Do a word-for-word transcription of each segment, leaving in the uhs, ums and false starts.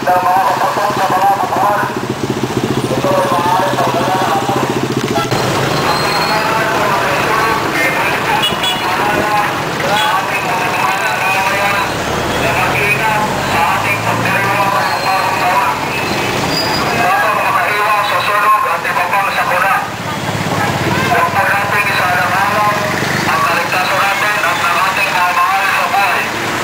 ng mga kapatid sa mga kapahal. Ito ay maaari sa wala ng apoy. Ang pinagkakaroon ng mga isulog ay malipas ng pagmamala sa ating mga mamamayan na mag-ingat sa ating pagdiriwang ng bagong taon. Upang makaiwas sa sunog at iba pang sakuna. Huwag po nating isaalang-alang ang kaligtasan natin at ng ating mga mahal sa buhay.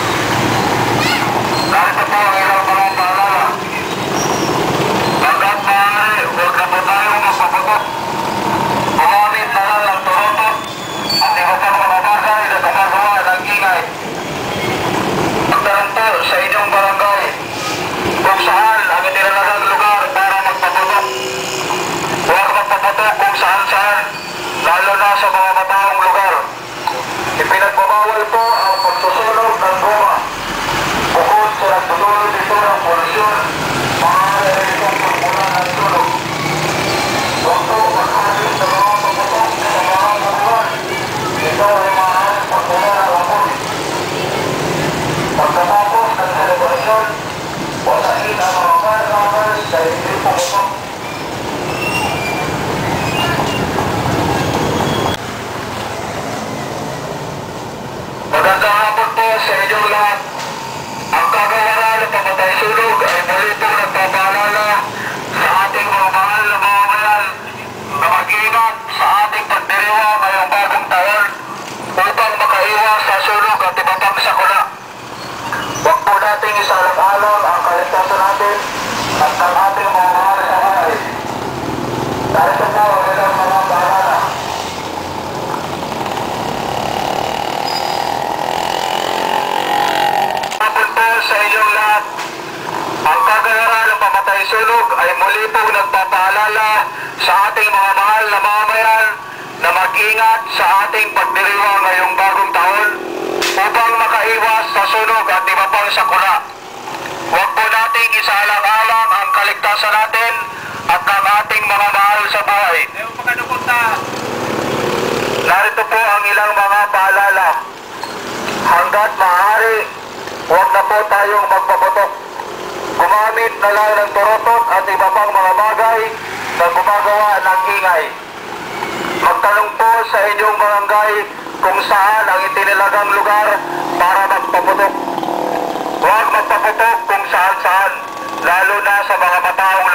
Narito po ang ilang mga paalala. Hanggat maaari, huwag na po tayong magpaputok. Gumamit na lang ng turotot at iba pang mga bagay na gumagawa ng ingay. Magtanong po sa inyong barangay kung saan ang itinalagang lugar para magpaputok. Huwag magpaputok kung saan-saan, lalo na sa mga mataong lugar. Ipinagbabawal po ang pagsusunog ng goma. Bukod sa nagtutuloy dito ng polusyon, maaari rin itong pagmula ng sunog. Huwag po magkalit sa mga pagputok sa mga buwan. Ito ay maaaring pagmula ng apoy. Pagkatapos ng selebrasyon, wasain ang mga firecrackers sa hindi pumutok. Magandang hapon po sa inyong lahat. Ang kagawaran ng pamatay sunog ay muli po nagpapaalala sa ating mga mahal na mamamayan na mag-ingat sa ating pagdiriwa ngayong bagong taon upang makaiwas sa sunog at iba pang sakuna. Huwag po nating isalang-alang ang kaligtasan natin at ng ating mga mahal sa buhay. Narito po ang ilang mga paalala. Hapon po sa inyong lahat. Ang kagawaran ng pamatay sunog ay muli po nagpapaalala sa ating mga mahal na mamamayan na mag-ingat sa ating pagdiriwa ngayong bagong taon upang makaiwas sa sunog at iba pang sakuna. Huwag po nating isaalang-alang ang kaligtasan natin at ng ating mga mahal sa buhay. Narito po ang ilang mga paalala. Hanggat maaari, huwag na po tayong magpaputok. Gumamit na lang ng turotot at iba pang mga bagay na gumagawa ng ingay. Magtanong po sa inyong barangay kung saan ang itinilagang lugar para magpaputok. Huwag magpaputok kung saan-saan, lalo na sa mga mataong